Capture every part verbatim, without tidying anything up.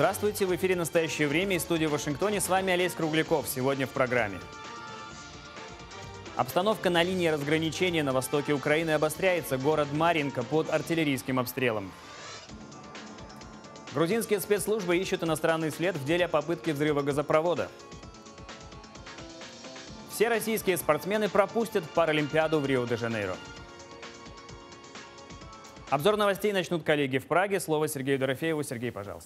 Здравствуйте, в эфире «Настоящее время» из студии в Вашингтоне. С вами Олесь Кругляков. Сегодня в программе. Обстановка на линии разграничения на востоке Украины обостряется. Город Марьинка под артиллерийским обстрелом. Грузинские спецслужбы ищут иностранный след в деле о попытке взрыва газопровода. Все российские спортсмены пропустят Паралимпиаду в Рио-де-Жанейро. Обзор новостей начнут коллеги в Праге. Слово Сергею Дорофееву. Сергей, пожалуйста.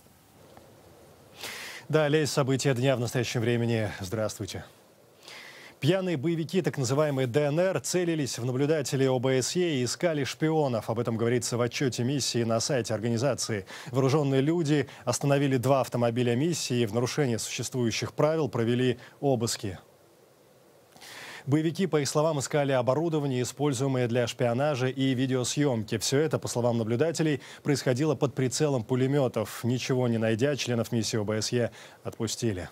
Далее события дня в настоящем времени. Здравствуйте. Пьяные боевики, так называемые ДНР, целились в наблюдателей ОБСЕ и искали шпионов. Об этом говорится в отчете миссии на сайте организации. Вооруженные люди остановили два автомобиля миссии и в нарушение существующих правил провели обыски. Боевики, по их словам, искали оборудование, используемое для шпионажа и видеосъемки. Все это, по словам наблюдателей, происходило под прицелом пулеметов. Ничего не найдя, членов миссии ОБСЕ отпустили.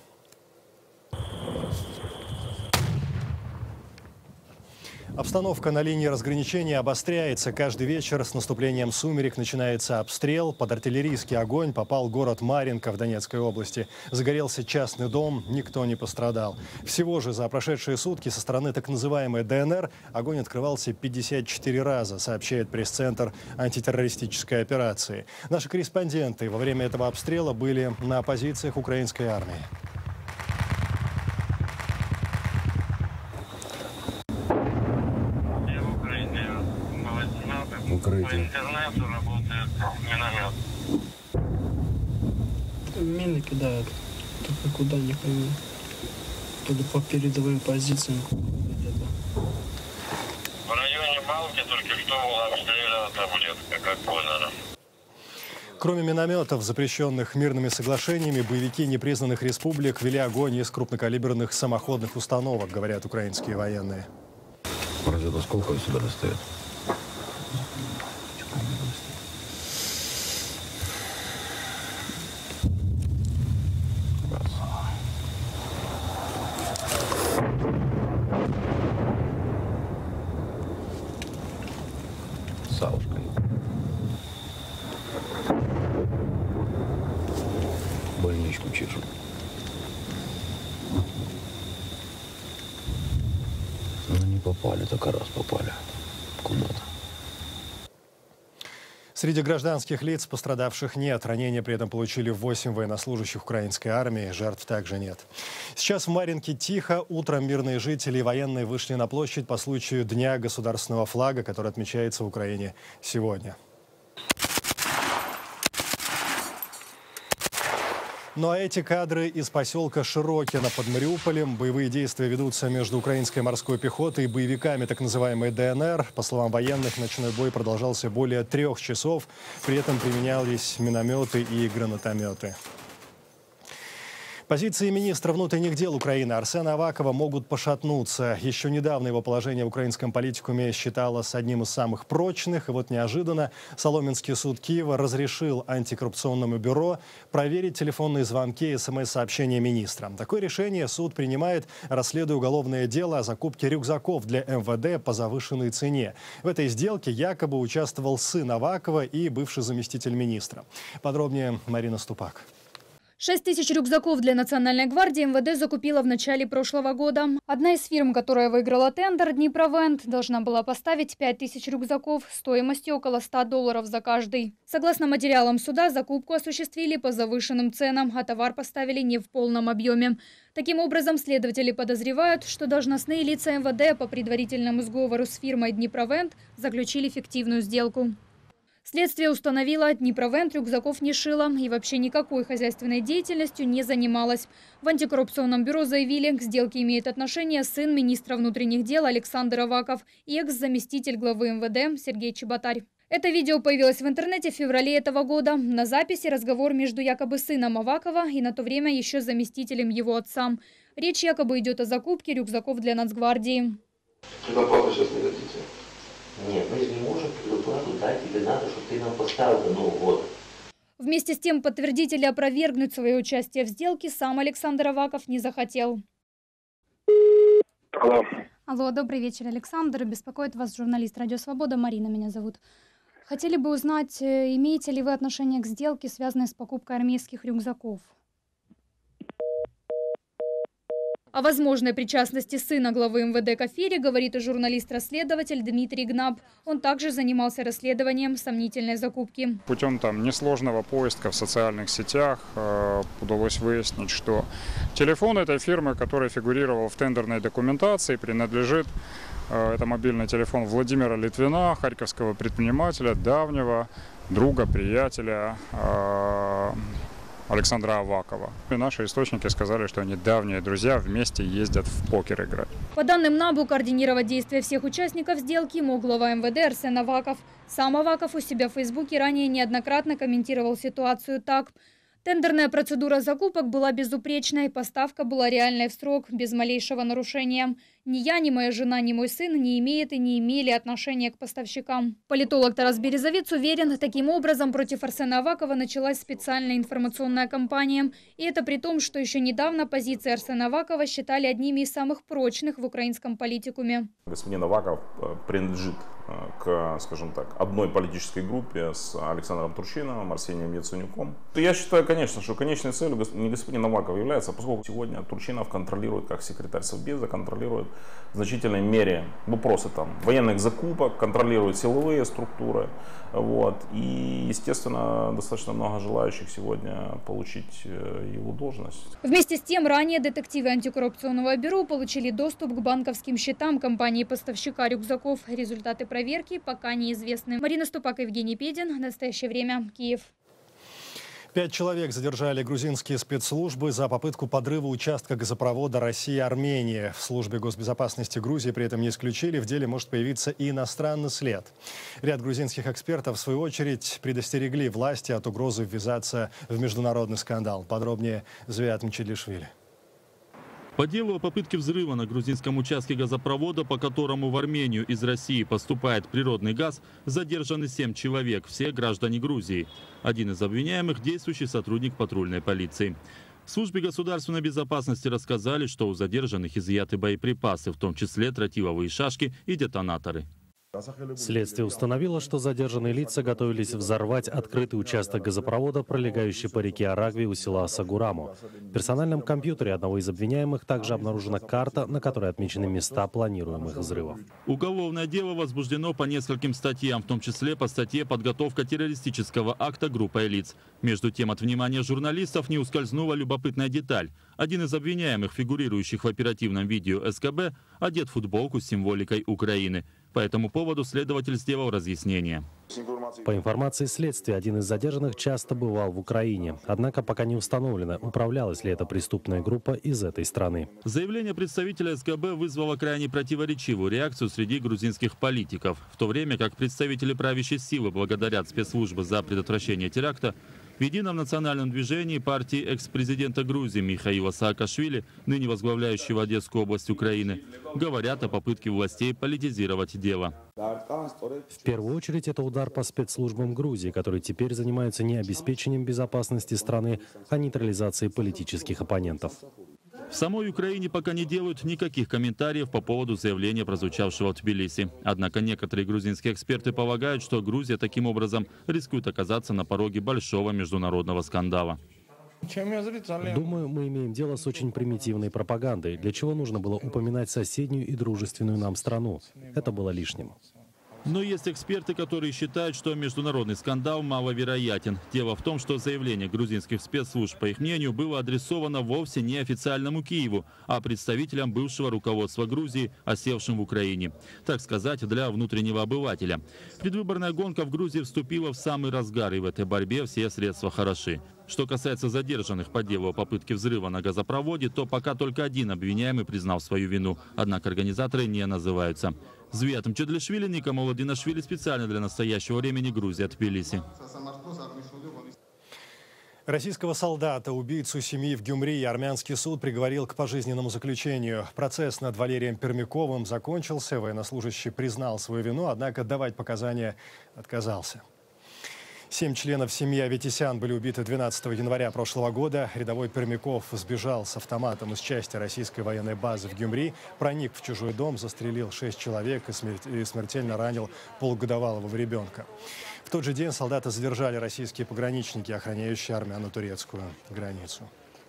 Обстановка на линии разграничения обостряется. Каждый вечер с наступлением сумерек начинается обстрел. Под артиллерийский огонь попал город Марьинка в Донецкой области. Загорелся частный дом, никто не пострадал. Всего же за прошедшие сутки со стороны так называемой ДНР огонь открывался пятьдесят четыре раза, сообщает пресс-центр антитеррористической операции. Наши корреспонденты во время этого обстрела были на позициях украинской армии. По интернету работает миномет. Мины кидают. Только куда, не пойму. То ли по передовым позициям. В районе Балки только что была обстреляна таблетка, как поняли. Кроме минометов, запрещенных мирными соглашениями, боевики непризнанных республик вели огонь из крупнокалиберных самоходных установок, говорят украинские военные. Разве сколько у себя достает? Саушкой. Больничку чешу. Ну не попали, только раз попали. Куда-то. Среди гражданских лиц пострадавших нет. Ранения при этом получили восемь военнослужащих украинской армии. Жертв также нет. Сейчас в Марьинке тихо. Утром мирные жители и военные вышли на площадь по случаю Дня государственного флага, который отмечается в Украине сегодня. Ну а эти кадры из поселка Широкино под Мариуполем. Боевые действия ведутся между украинской морской пехотой и боевиками так называемой ДНР. По словам военных, ночной бой продолжался более трех часов. При этом применялись минометы и гранатометы. Позиции министра внутренних дел Украины Арсена Авакова могут пошатнуться. Еще недавно его положение в украинском политикуме считалось одним из самых прочных. И вот неожиданно Соломенский суд Киева разрешил антикоррупционному бюро проверить телефонные звонки и смс-сообщения министра. Такое решение суд принимает, расследуя уголовное дело о закупке рюкзаков для эм вэ дэ по завышенной цене. В этой сделке якобы участвовал сын Авакова и бывший заместитель министра. Подробнее Марина Ступак. шесть тысяч рюкзаков для Национальной гвардии эм вэ дэ закупила в начале прошлого года. Одна из фирм, которая выиграла тендер, Днепровент, должна была поставить пять тысяч рюкзаков стоимостью около ста долларов за каждый. Согласно материалам суда, закупку осуществили по завышенным ценам, а товар поставили не в полном объеме. Таким образом, следователи подозревают, что должностные лица эм вэ дэ по предварительному сговору с фирмой Днепровент заключили фиктивную сделку. Следствие установило, Днепровент рюкзаков не шила и вообще никакой хозяйственной деятельностью не занималась. В антикоррупционном бюро заявили, к сделке имеет отношение сын министра внутренних дел Александр Аваков и экс-заместитель главы эм вэ дэ Сергей Чеботарь. Это видео появилось в интернете в феврале этого года. На записи разговор между якобы сыном Авакова и на то время еще заместителем его отца. Речь якобы идет о закупке рюкзаков для Нацгвардии. Предоплату сейчас не дадите? Нет, мы же не можем предоплату дать, тебе надо, чтобы ты нам поставил до Нового года. Вместе с тем подтвердить или опровергнуть свое участие в сделке сам Александр Аваков не захотел. Алло. Алло, добрый вечер, Александр. Беспокоит вас журналист «Радио Свобода». Марина меня зовут. Хотели бы узнать, имеете ли вы отношение к сделке, связанной с покупкой армейских рюкзаков? О возможной причастности сына главы эм вэ дэ к афере говорит и журналист-расследователь Дмитрий Гнаб. Он также занимался расследованием сомнительной закупки. Путем там несложного поиска в социальных сетях э, удалось выяснить, что телефон этой фирмы, который фигурировал в тендерной документации, принадлежит, э, это мобильный телефон Владимира Литвина, харьковского предпринимателя, давнего друга, приятеля э, Александра Авакова. И наши источники сказали, что они давние друзья, вместе ездят в покер играть. По данным НАБУ, координировать действия всех участников сделки мог глава эм вэ дэ Арсен Аваков. Сам Аваков у себя в Фейсбуке ранее неоднократно комментировал ситуацию так. Тендерная процедура закупок была безупречной, поставка была реальной в срок, без малейшего нарушения. Ни я, ни моя жена, ни мой сын не имеют и не имели отношения к поставщикам. Политолог Тарас Березовец уверен, таким образом против Арсена Авакова началась специальная информационная кампания. И это при том, что еще недавно позиции Арсена Авакова считали одними из самых прочных в украинском политикуме. Господин Аваков принадлежит к, скажем так, одной политической группе с Александром Турчиновым, Арсением Яценюком. Я считаю, конечно, что конечной целью не господин Аваков является, поскольку сегодня Турчинов контролирует, как секретарь Совбеза, контролирует в значительной мере вопросы там военных закупок, контролирует силовые структуры. Вот. И, естественно, достаточно много желающих сегодня получить его должность. Вместе с тем, ранее детективы антикоррупционного бюро получили доступ к банковским счетам компании-поставщика рюкзаков. Результаты проверки пока неизвестны. Марина Ступак, Евгений Педин. В настоящее время. Киев. Пять человек задержали грузинские спецслужбы за попытку подрыва участка газопровода Россия-Армения. В службе госбезопасности Грузии при этом не исключили, в деле может появиться и иностранный след. Ряд грузинских экспертов, в свою очередь, предостерегли власти от угрозы ввязаться в международный скандал. Подробнее Звиат Мчедлишвили. По делу о попытке взрыва на грузинском участке газопровода, по которому в Армению из России поступает природный газ, задержаны семь человек, все граждане Грузии. Один из обвиняемых – действующий сотрудник патрульной полиции. В службе государственной безопасности рассказали, что у задержанных изъяты боеприпасы, в том числе тротиловые шашки и детонаторы. Следствие установило, что задержанные лица готовились взорвать открытый участок газопровода, пролегающий по реке Арагви у села Сагураму. В персональном компьютере одного из обвиняемых также обнаружена карта, на которой отмечены места планируемых взрывов. Уголовное дело возбуждено по нескольким статьям, в том числе по статье «Подготовка террористического акта группой лиц». Между тем, от внимания журналистов не ускользнула любопытная деталь. Один из обвиняемых, фигурирующих в оперативном видео эс ка бэ, одет в футболку с символикой Украины. По этому поводу следователь сделал разъяснение. По информации следствия, один из задержанных часто бывал в Украине. Однако пока не установлено, управлялась ли эта преступная группа из этой страны. Заявление представителя эс ка бэ вызвало крайне противоречивую реакцию среди грузинских политиков. В то время как представители правящей силы благодарят спецслужбы за предотвращение теракта, в едином национальном движении партии экс-президента Грузии Михаила Саакашвили, ныне возглавляющего Одесскую область Украины, говорят о попытке властей политизировать дело. В первую очередь это удар по спецслужбам Грузии, которые теперь занимаются не обеспечением безопасности страны, а нейтрализацией политических оппонентов. В самой Украине пока не делают никаких комментариев по поводу заявления, прозвучавшего в Тбилиси. Однако некоторые грузинские эксперты полагают, что Грузия таким образом рискует оказаться на пороге большого международного скандала. Думаю, мы имеем дело с очень примитивной пропагандой, для чего нужно было упоминать соседнюю и дружественную нам страну. Это было лишним. Но есть эксперты, которые считают, что международный скандал маловероятен. Дело в том, что заявление грузинских спецслужб, по их мнению, было адресовано вовсе не официальному Киеву, а представителям бывшего руководства Грузии, осевшим в Украине. Так сказать, для внутреннего обывателя. Предвыборная гонка в Грузии вступила в самый разгар, и в этой борьбе все средства хороши. Что касается задержанных по делу о попытке взрыва на газопроводе, то пока только один обвиняемый признал свою вину, однако организаторы не называются. Звиат Мчедлишвили, Ника Молодинашвили, специально для настоящего времени, Грузия, Тбилиси. Российского солдата, убийцу семьи в Гюмри, армянский суд приговорил к пожизненному заключению. Процесс над Валерием Пермяковым закончился. Военнослужащий признал свою вину, однако давать показания отказался. Семь членов семьи Аветисян были убиты двенадцатого января прошлого года. Рядовой Пермяков сбежал с автоматом из части российской военной базы в Гюмри, проник в чужой дом, застрелил шесть человек и смертельно ранил полугодовалого ребенка. В тот же день солдата задержали российские пограничники, охраняющие армяно-турецкую границу.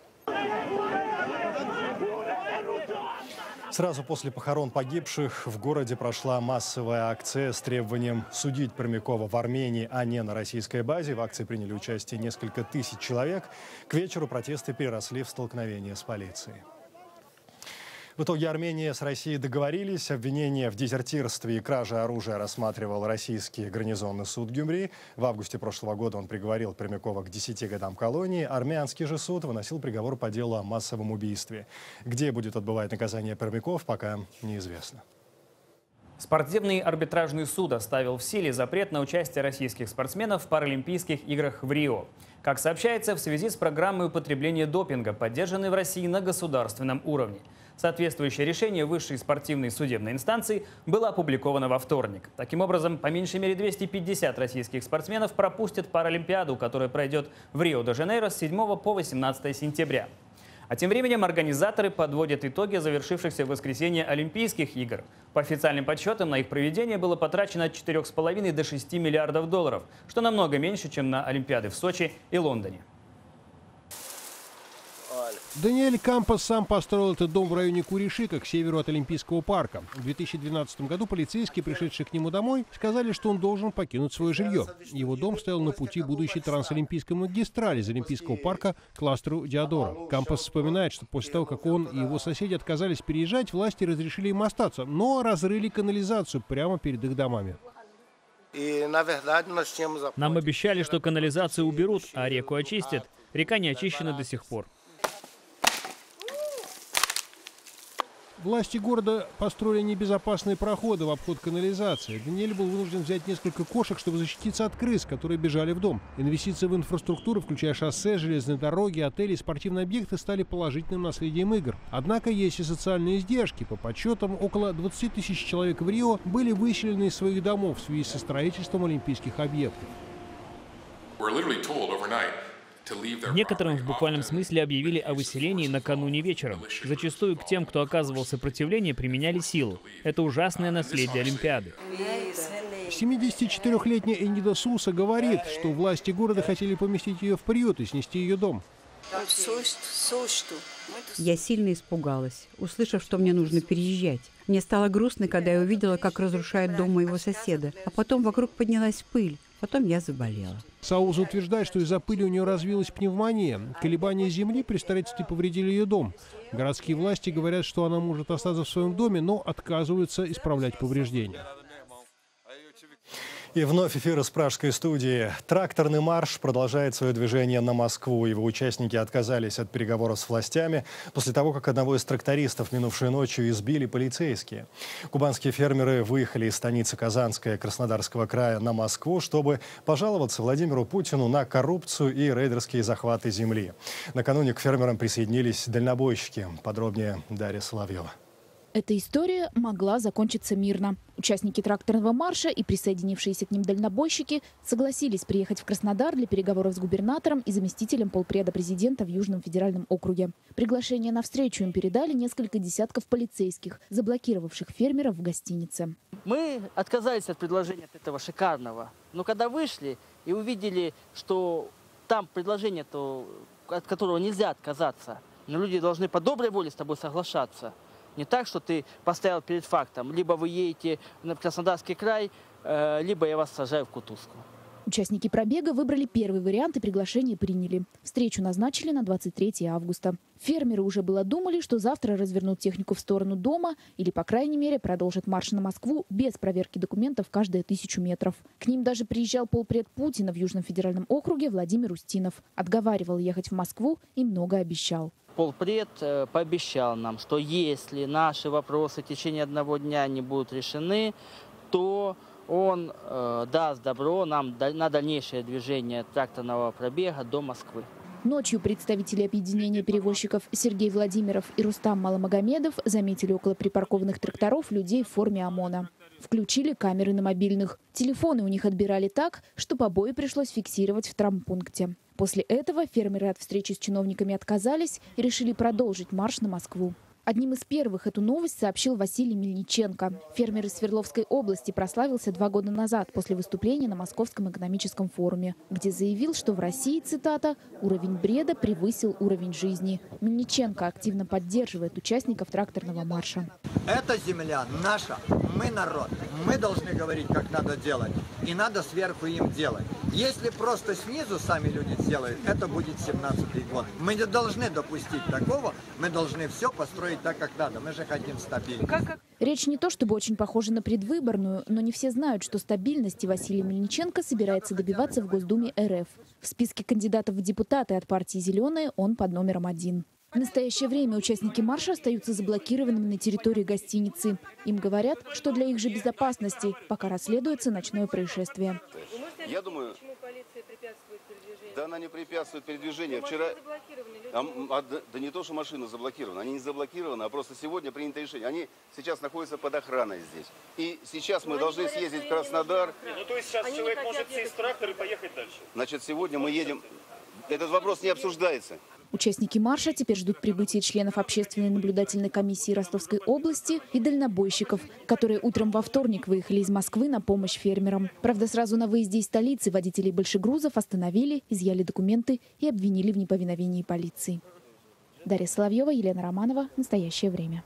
Сразу после похорон погибших в городе прошла массовая акция с требованием судить Пермякова в Армении, а не на российской базе. В акции приняли участие несколько тысяч человек. К вечеру протесты переросли в столкновение с полицией. В итоге Армения с Россией договорились. Обвинение в дезертирстве и краже оружия рассматривал российский гарнизонный суд Гюмри. В августе прошлого года он приговорил Пермякова к десяти годам колонии. Армянский же суд выносил приговор по делу о массовом убийстве. Где будет отбывать наказание Пермяков, пока неизвестно. Спортивный арбитражный суд оставил в силе запрет на участие российских спортсменов в Паралимпийских играх в Рио. Как сообщается, в связи с программой употребления допинга, поддержанной в России на государственном уровне. Соответствующее решение высшей спортивной судебной инстанции было опубликовано во вторник. Таким образом, по меньшей мере двести пятьдесят российских спортсменов пропустят Паралимпиаду, которая пройдет в Рио-де-Жанейро с седьмого по восемнадцатое сентября. А тем временем организаторы подводят итоги завершившихся в воскресенье Олимпийских игр. По официальным подсчетам, на их проведение было потрачено от четырёх с половиной до шести миллиардов долларов, что намного меньше, чем на Олимпиады в Сочи и Лондоне. Даниэль Кампос сам построил этот дом в районе Куришика, к северу от Олимпийского парка. В две тысячи двенадцатом году полицейские, пришедшие к нему домой, сказали, что он должен покинуть свое жилье. Его дом стоял на пути будущей трансолимпийской магистрали из Олимпийского парка к кластеру Диодора. Кампос вспоминает, что после того, как он и его соседи отказались переезжать, власти разрешили им остаться, но разрыли канализацию прямо перед их домами. Нам обещали, что канализацию уберут, а реку очистят. Река не очищена до сих пор. Власти города построили небезопасные проходы в обход канализации. Даниэль был вынужден взять несколько кошек, чтобы защититься от крыс, которые бежали в дом. Инвестиции в инфраструктуру, включая шоссе, железные дороги, отели и спортивные объекты, стали положительным наследием игр. Однако есть и социальные издержки. По подсчетам, около двадцати тысяч человек в Рио были выселены из своих домов в связи со строительством олимпийских объектов. Некоторым в буквальном смысле объявили о выселении накануне вечером. Зачастую к тем, кто оказывал сопротивление, применяли силу. Это ужасное наследие Олимпиады. семидесятичетырёхлетняя Энида Суса говорит, что власти города хотели поместить ее в приют и снести ее дом. Я сильно испугалась, услышав, что мне нужно переезжать. Мне стало грустно, когда я увидела, как разрушают дом моего соседа. А потом вокруг поднялась пыль. Потом я заболела. Сауза утверждает, что из-за пыли у нее развилась пневмония. Колебания земли при строительстве повредили ее дом. Городские власти говорят, что она может остаться в своем доме, но отказываются исправлять повреждения. И вновь эфир из пражской студии. Тракторный марш продолжает свое движение на Москву. Его участники отказались от переговоров с властями после того, как одного из трактористов минувшей ночью избили полицейские. Кубанские фермеры выехали из станицы Казанская Краснодарского края на Москву, чтобы пожаловаться Владимиру Путину на коррупцию и рейдерские захваты земли. Накануне к фермерам присоединились дальнобойщики. Подробнее Дарья Соловьева. Эта история могла закончиться мирно. Участники тракторного марша и присоединившиеся к ним дальнобойщики согласились приехать в Краснодар для переговоров с губернатором и заместителем полпреда президента в Южном федеральном округе. Приглашение на встречу им передали несколько десятков полицейских, заблокировавших фермеров в гостинице. Мы отказались от предложения от этого шикарного. Но когда вышли и увидели, что там предложение, то, от которого нельзя отказаться, но люди должны по доброй воле с тобой соглашаться. Не так, что ты поставил перед фактом. Либо вы едете в Краснодарский край, либо я вас сажаю в кутузку. Участники пробега выбрали первый вариант и приглашение приняли. Встречу назначили на двадцать третье августа. Фермеры уже было думали, что завтра развернут технику в сторону дома или, по крайней мере, продолжат марш на Москву без проверки документов каждые тысячу метров. К ним даже приезжал полпред Путина в Южном федеральном округе Владимир Устинов. Отговаривал ехать в Москву и много обещал. Полпред пообещал нам, что если наши вопросы в течение одного дня не будут решены, то он э, даст добро нам на дальнейшее движение тракторного пробега до Москвы. Ночью представители объединения перевозчиков Сергей Владимиров и Рустам Маломагомедов заметили около припаркованных тракторов людей в форме ОМОНа. Включили камеры на мобильных. Телефоны у них отбирали так, что побои пришлось фиксировать в травмпункте. После этого фермеры от встречи с чиновниками отказались и решили продолжить марш на Москву. Одним из первых эту новость сообщил Василий Мельниченко. Фермер из Свердловской области прославился два года назад после выступления на Московском экономическом форуме, где заявил, что в России, цитата, «уровень бреда превысил уровень жизни». Мельниченко активно поддерживает участников тракторного марша. Эта земля наша, мы народ, мы должны говорить, как надо делать, и надо сверху им делать. Если просто снизу сами люди сделают, это будет семнадцатый год. Мы не должны допустить такого, мы должны все построить так, как надо. Мы же хотим стабильность. Речь не то чтобы очень похожа на предвыборную, но не все знают, что стабильности Василий Мельниченко собирается добиваться в Госдуме эр эф. В списке кандидатов в депутаты от партии «Зеленые» он под номером один. В настоящее время участники марша остаются заблокированными на территории гостиницы. Им говорят, что для их же безопасности пока расследуется ночное происшествие. Я думаю, да, она не препятствует передвижению. Вчера, а, а, да, да не то, что машина заблокирована, они не заблокированы, а просто сегодня принято решение. Они сейчас находятся под охраной здесь. И сейчас мы должны съездить в Краснодар. Ну то есть сейчас человек может сесть в трактор и поехать дальше. Значит, сегодня мы едем. Этот вопрос не обсуждается. Участники марша теперь ждут прибытия членов общественной наблюдательной комиссии Ростовской области и дальнобойщиков, которые утром во вторник выехали из Москвы на помощь фермерам. Правда, сразу на выезде из столицы водителей большегрузов остановили, изъяли документы и обвинили в неповиновении полиции. Дарья Соловьева, Елена Романова. Настоящее время.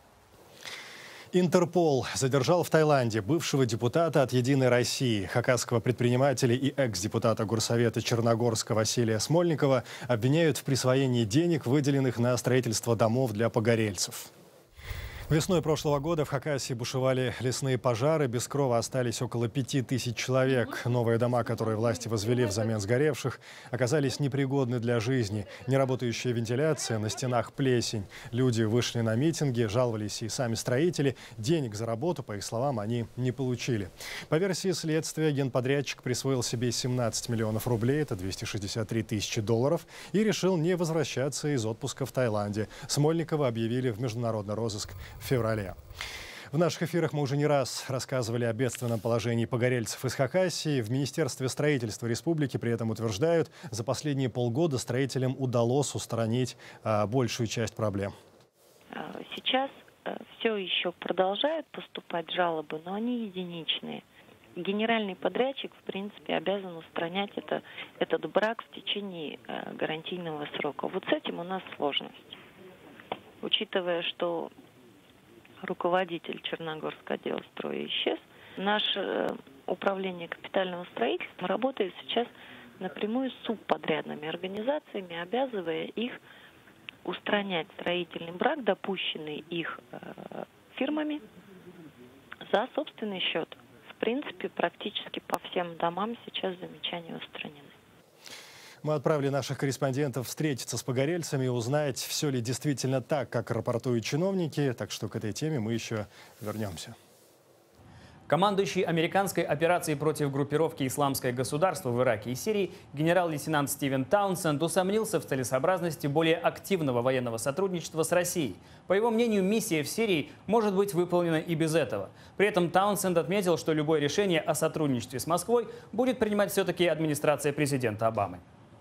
Интерпол задержал в Таиланде бывшего депутата от «Единой России», хакасского предпринимателя и экс-депутата Горсовета Черногорска Василия Смольникова обвиняют в присвоении денег, выделенных на строительство домов для погорельцев. Весной прошлого года в Хакасии бушевали лесные пожары. Без крова остались около пяти тысяч человек. Новые дома, которые власти возвели взамен сгоревших, оказались непригодны для жизни. Неработающая вентиляция, на стенах плесень. Люди вышли на митинги, жаловались и сами строители. Денег за работу, по их словам, они не получили. По версии следствия, генподрядчик присвоил себе семнадцать миллионов рублей, это двести шестьдесят три тысячи долларов, и решил не возвращаться из отпуска в Таиланде. Смольникова объявили в международный розыск в феврале. В наших эфирах мы уже не раз рассказывали о бедственном положении погорельцев из Хакасии. В Министерстве строительства республики при этом утверждают, за последние полгода строителям удалось устранить а, большую часть проблем. Сейчас все еще продолжают поступать жалобы, но они единичные. Генеральный подрядчик, в принципе, обязан устранять это, этот брак в течение э, гарантийного срока. Вот с этим у нас сложность. Учитывая, что руководитель Черногорского отдела строя исчез, наше управление капитального строительства работает сейчас напрямую с субподрядными организациями, обязывая их устранять строительный брак, допущенный их э, фирмами, за собственный счет. В принципе, практически по всем домам сейчас замечания устранены. Мы отправили наших корреспондентов встретиться с погорельцами и узнать, все ли действительно так, как рапортуют чиновники. Так что к этой теме мы еще вернемся. Командующий американской операцией против группировки «Исламское государство» в Ираке и Сирии генерал-лейтенант Стивен Таунсенд усомнился в целесообразности более активного военного сотрудничества с Россией. По его мнению, миссия в Сирии может быть выполнена и без этого. При этом Таунсенд отметил, что любое решение о сотрудничестве с Москвой будет принимать все-таки администрация президента Обамы.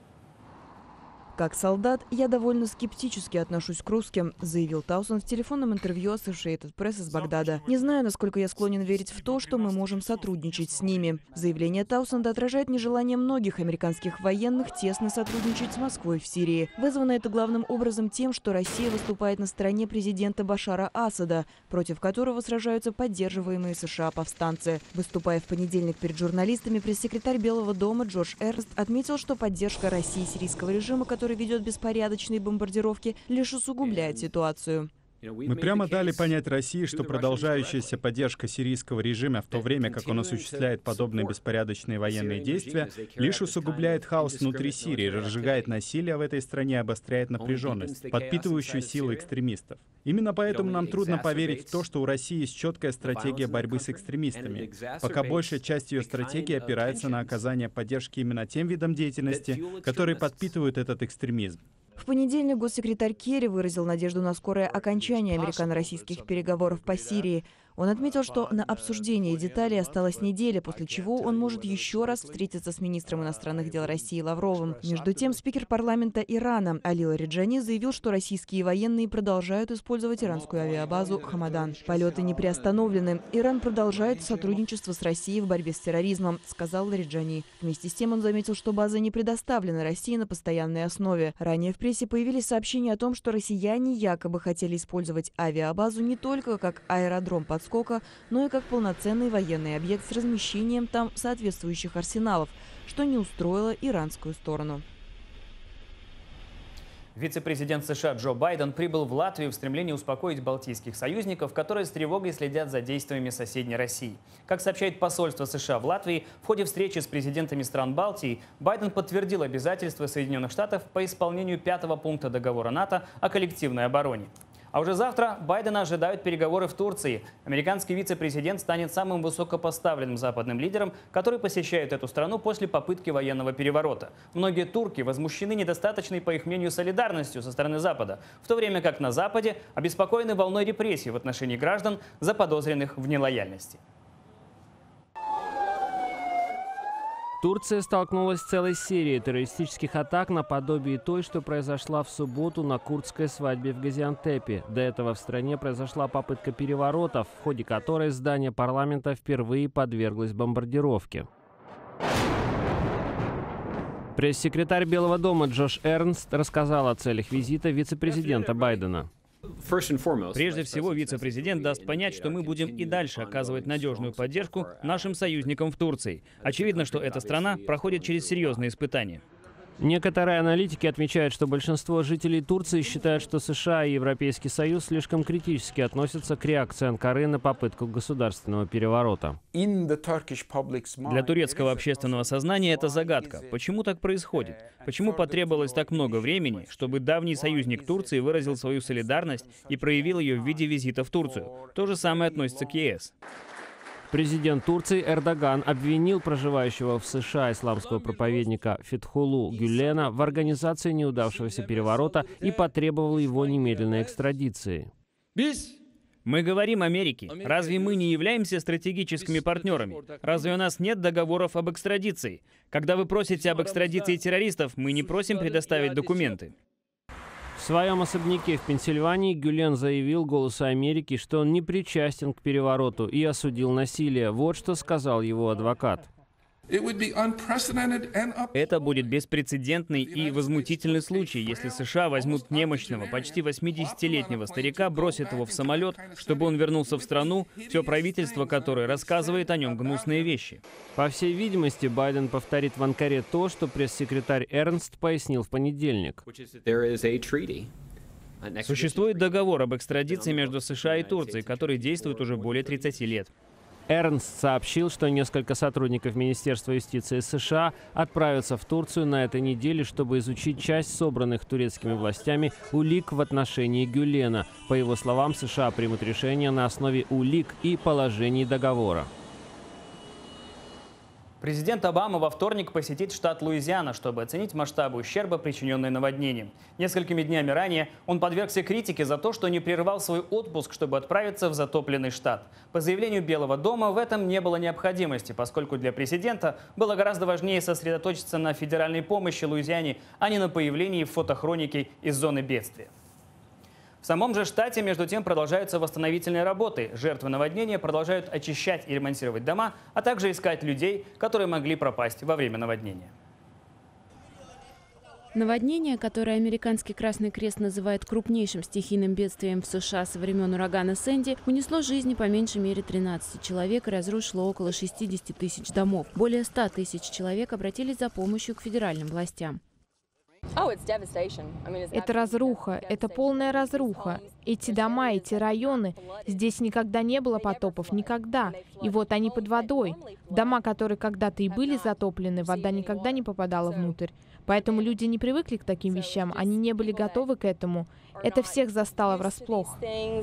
«Как солдат, я довольно скептически отношусь к русским», заявил Таунсенд в телефонном интервью Associated Press из Багдада. «Не знаю, насколько я склонен верить в то, что мы можем сотрудничать с ними». Заявление Таунсенда отражает нежелание многих американских военных тесно сотрудничать с Москвой в Сирии. Вызвано это главным образом тем, что Россия выступает на стороне президента Башара Асада, против которого сражаются поддерживаемые США повстанцы. Выступая в понедельник перед журналистами, пресс-секретарь Белого дома Джордж Эрнст отметил, что поддержка России сирийского режима, который который ведет беспорядочные бомбардировки, лишь усугубляет ситуацию. Мы прямо дали понять России, что продолжающаяся поддержка сирийского режима в то время, как он осуществляет подобные беспорядочные военные действия, лишь усугубляет хаос внутри Сирии, разжигает насилие в этой стране, обостряет напряженность, подпитывающую силы экстремистов. Именно поэтому нам трудно поверить в то, что у России есть четкая стратегия борьбы с экстремистами, пока большая часть ее стратегии опирается на оказание поддержки именно тем видам деятельности, которые подпитывают этот экстремизм. В понедельник госсекретарь Керри выразил надежду на скорое окончание американо-российских переговоров по Сирии. Он отметил, что на обсуждение деталей осталась неделя, после чего он может еще раз встретиться с министром иностранных дел России Лавровым. Между тем, спикер парламента Ирана Али Лариджани заявил, что российские военные продолжают использовать иранскую авиабазу «Хамадан». Полеты не приостановлены. Иран продолжает сотрудничество с Россией в борьбе с терроризмом, сказал Лариджани. Вместе с тем он заметил, что база не предоставлена России на постоянной основе. Ранее в прессе появились сообщения о том, что россияне якобы хотели использовать авиабазу не только как аэродром подскока, но и как полноценный военный объект с размещением там соответствующих арсеналов, что не устроило иранскую сторону. Вице-президент США Джо Байден прибыл в Латвию в стремлении успокоить балтийских союзников, которые с тревогой следят за действиями соседней России. Как сообщает посольство США в Латвии, в ходе встречи с президентами стран Балтии Байден подтвердил обязательства Соединенных Штатов по исполнению пятого пункта договора НАТО о коллективной обороне. А уже завтра Байдена ожидают переговоры в Турции. Американский вице-президент станет самым высокопоставленным западным лидером, который посещает эту страну после попытки военного переворота. Многие турки возмущены недостаточной, по их мнению, солидарностью со стороны Запада, в то время как на Западе обеспокоены волной репрессий в отношении граждан, заподозренных в нелояльности. Турция столкнулась с целой серией террористических атак наподобие той, что произошла в субботу на курдской свадьбе в Газиантепе. До этого в стране произошла попытка переворота, в ходе которой здание парламента впервые подверглось бомбардировке. Пресс-секретарь Белого дома Джош Эрнст рассказал о целях визита вице-президента Байдена. Прежде всего, вице-президент даст понять, что мы будем и дальше оказывать надежную поддержку нашим союзникам в Турции. Очевидно, что эта страна проходит через серьезные испытания. Некоторые аналитики отмечают, что большинство жителей Турции считают, что США и Европейский Союз слишком критически относятся к реакции Анкары на попытку государственного переворота. Для турецкого общественного сознания это загадка. Почему так происходит? Почему потребовалось так много времени, чтобы давний союзник Турции выразил свою солидарность и проявил ее в виде визита в Турцию? То же самое относится к ЕС. Президент Турции Эрдоган обвинил проживающего в США исламского проповедника Фетхулу Гюлена в организации неудавшегося переворота и потребовал его немедленной экстрадиции. Мы говорим Америке. Разве мы не являемся стратегическими партнерами? Разве у нас нет договоров об экстрадиции? Когда вы просите об экстрадиции террористов, мы не просим предоставить документы. В своем особняке в Пенсильвании Гюлен заявил «Голосу Америки», что он не причастен к перевороту и осудил насилие. Вот что сказал его адвокат. Это будет беспрецедентный и возмутительный случай, если США возьмут немощного, почти восьмидесятилетнего старика, бросят его в самолет, чтобы он вернулся в страну, все правительство которой рассказывает о нем гнусные вещи. По всей видимости, Байден повторит в Анкаре то, что пресс-секретарь Эрнст пояснил в понедельник. Существует договор об экстрадиции между США и Турцией, который действует уже более тридцати лет. Эрнст сообщил, что несколько сотрудников Министерства юстиции США отправятся в Турцию на этой неделе, чтобы изучить часть собранных турецкими властями улик в отношении Гюлена. По его словам, США примут решение на основе улик и положений договора. Президент Обама во вторник посетит штат Луизиана, чтобы оценить масштабы ущерба, причиненные наводнением. Несколькими днями ранее он подвергся критике за то, что не прервал свой отпуск, чтобы отправиться в затопленный штат. По заявлению Белого дома, в этом не было необходимости, поскольку для президента было гораздо важнее сосредоточиться на федеральной помощи Луизиане, а не на появлении фотохроники из зоны бедствия. В самом же штате, между тем, продолжаются восстановительные работы. Жертвы наводнения продолжают очищать и ремонтировать дома, а также искать людей, которые могли пропасть во время наводнения. Наводнение, которое американский Красный Крест называет крупнейшим стихийным бедствием в США со времен урагана Сэнди, унесло жизни по меньшей мере тринадцати человек и разрушило около шестидесяти тысяч домов. Более ста тысяч человек обратились за помощью к федеральным властям. Это разруха, это полная разруха. Эти дома, эти районы, здесь никогда не было потопов, никогда. И вот они под водой. Дома, которые когда-то и были затоплены, вода никогда не попадала внутрь. Поэтому люди не привыкли к таким вещам, они не были готовы к этому. Это всех застало врасплох.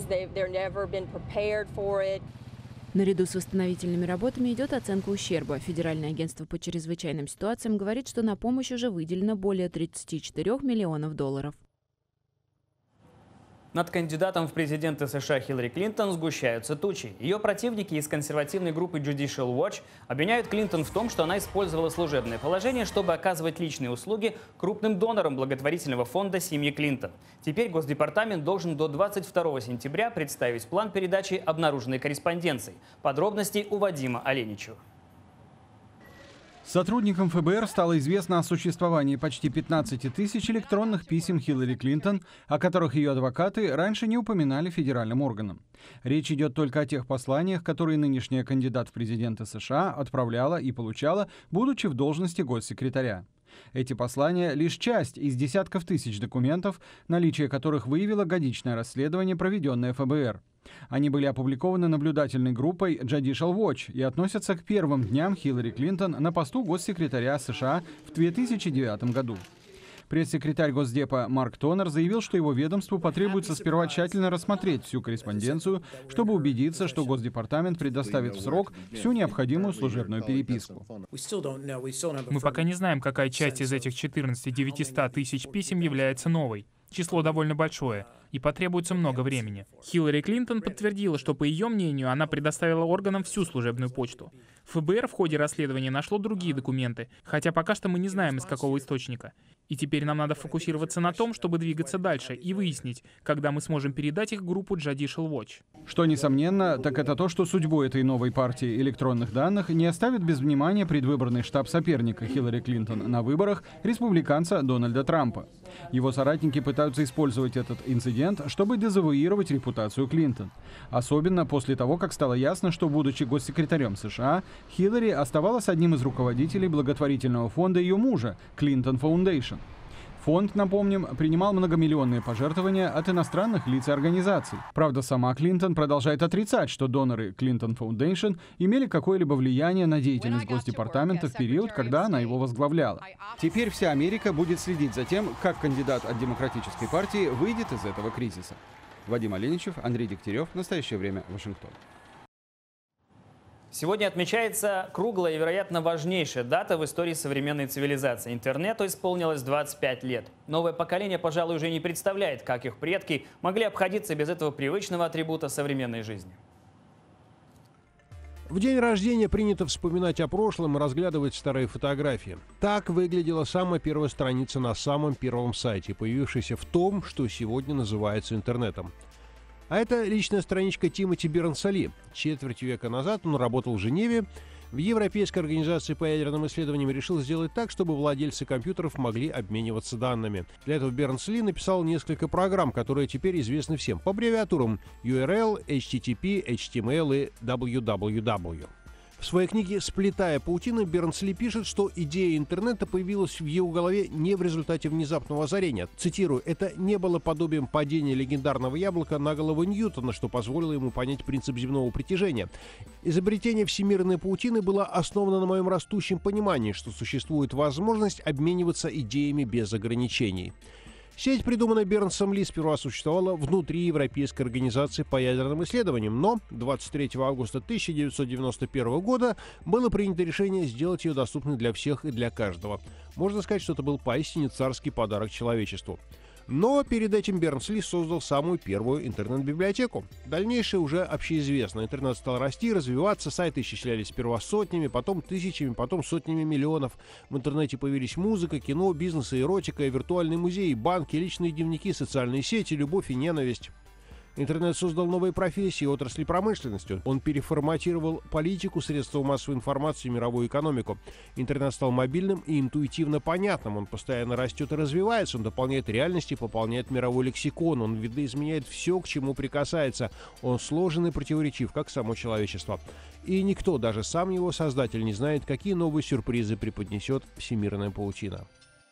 Наряду с восстановительными работами идет оценка ущерба. Федеральное агентство по чрезвычайным ситуациям говорит, что на помощь уже выделено более тридцати четырёх миллионов долларов. Над кандидатом в президенты США Хиллари Клинтон сгущаются тучи. Ее противники из консервативной группы Judicial Watch обвиняют Клинтон в том, что она использовала служебное положение, чтобы оказывать личные услуги крупным донорам благотворительного фонда семьи Клинтон. Теперь Госдепартамент должен до двадцать второго сентября представить план передачи обнаруженной корреспонденции. Подробности у Вадима Оленичева. Сотрудникам ФБР стало известно о существовании почти пятнадцати тысяч электронных писем Хиллари Клинтон, о которых ее адвокаты раньше не упоминали федеральным органам. Речь идет только о тех посланиях, которые нынешняя кандидат в президенты США отправляла и получала, будучи в должности госсекретаря. Эти послания — лишь часть из десятков тысяч документов, наличие которых выявило годичное расследование, проведенное ФБР. Они были опубликованы наблюдательной группой Judicial Watch и относятся к первым дням Хиллари Клинтон на посту госсекретаря США в две тысячи девятом году. Пресс-секретарь Госдепа Марк Тонер заявил, что его ведомству потребуется сперва тщательно рассмотреть всю корреспонденцию, чтобы убедиться, что Госдепартамент предоставит в срок всю необходимую служебную переписку. Мы пока не знаем, какая часть из этих четырнадцати девятисот тысяч писем является новой. Число довольно большое, и потребуется много времени. Хиллари Клинтон подтвердила, что, по ее мнению, она предоставила органам всю служебную почту. ФБР в ходе расследования нашло другие документы, хотя пока что мы не знаем, из какого источника. И теперь нам надо фокусироваться на том, чтобы двигаться дальше и выяснить, когда мы сможем передать их группу Judicial Watch. Что несомненно, так это то, что судьбу этой новой партии электронных данных не оставит без внимания предвыборный штаб соперника Хиллари Клинтон на выборах, республиканца Дональда Трампа. Его соратники пытаются использовать этот инцидент, чтобы дезавуировать репутацию Клинтон. Особенно после того, как стало ясно, что, будучи госсекретарем США, Хиллари оставалась одним из руководителей благотворительного фонда ее мужа, Clinton Foundation. Фонд, напомним, принимал многомиллионные пожертвования от иностранных лиц и организаций. Правда, сама Клинтон продолжает отрицать, что доноры Clinton Foundation имели какое-либо влияние на деятельность Госдепартамента в период, когда она его возглавляла. Теперь вся Америка будет следить за тем, как кандидат от Демократической партии выйдет из этого кризиса. Вадим Оленичев, Андрей Дегтярев. Настоящее время. Вашингтон. Сегодня отмечается круглая и, вероятно, важнейшая дата в истории современной цивилизации. Интернету исполнилось двадцать пять лет. Новое поколение, пожалуй, уже не представляет, как их предки могли обходиться без этого привычного атрибута современной жизни. В день рождения принято вспоминать о прошлом и разглядывать старые фотографии. Так выглядела самая первая страница на самом первом сайте, появившаяся в том, что сегодня называется интернетом. А это личная страничка Тимоти Бернс-Ли. Четверть века назад он работал в Женеве. В Европейской организации по ядерным исследованиям решил сделать так, чтобы владельцы компьютеров могли обмениваться данными. Для этого Бернс-Ли написал несколько программ, которые теперь известны всем по аббревиатурам ю ар эл, эйч ти ти пи, эйч ти эм эл и дабл ю дабл ю дабл ю. В своей книге «Сплетая паутины» Бернс-Ли пишет, что идея интернета появилась в его голове не в результате внезапного озарения. Цитирую: «Это не было подобием падения легендарного яблока на голову Ньютона, что позволило ему понять принцип земного притяжения. Изобретение всемирной паутины было основано на моем растущем понимании, что существует возможность обмениваться идеями без ограничений». Сеть, придуманная Бернсом Ли, сперва существовала внутри Европейской организации по ядерным исследованиям, но двадцать третьего августа тысяча девятьсот девяносто первого года было принято решение сделать ее доступной для всех и для каждого. Можно сказать, что это был поистине царский подарок человечеству. Но перед этим Бернс-Ли создал самую первую интернет-библиотеку. Дальнейшее уже общеизвестно. Интернет стал расти и развиваться, сайты исчислялись сперва сотнями, потом тысячами, потом сотнями миллионов. В интернете появились музыка, кино, бизнес и эротика, виртуальные музеи, банки, личные дневники, социальные сети, любовь и ненависть. Интернет создал новые профессии и отрасли промышленности. Он переформатировал политику, средства массовой информации и мировую экономику. Интернет стал мобильным и интуитивно понятным. Он постоянно растет и развивается. Он дополняет реальность и пополняет мировой лексикон. Он видоизменяет все, к чему прикасается. Он сложен и противоречив, как само человечество. И никто, даже сам его создатель, не знает, какие новые сюрпризы преподнесет всемирная паутина.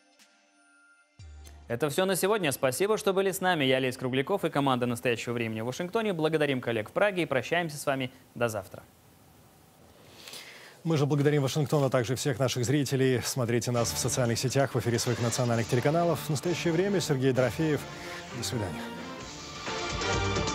Это все на сегодня. Спасибо, что были с нами. Я Олесь Кругляков и команда «Настоящего времени» в Вашингтоне. Благодарим коллег в Праге и прощаемся с вами до завтра. Мы же благодарим Вашингтон, а также всех наших зрителей. Смотрите нас в социальных сетях, в эфире своих национальных телеканалов. В настоящее время Сергей Дорофеев. До свидания.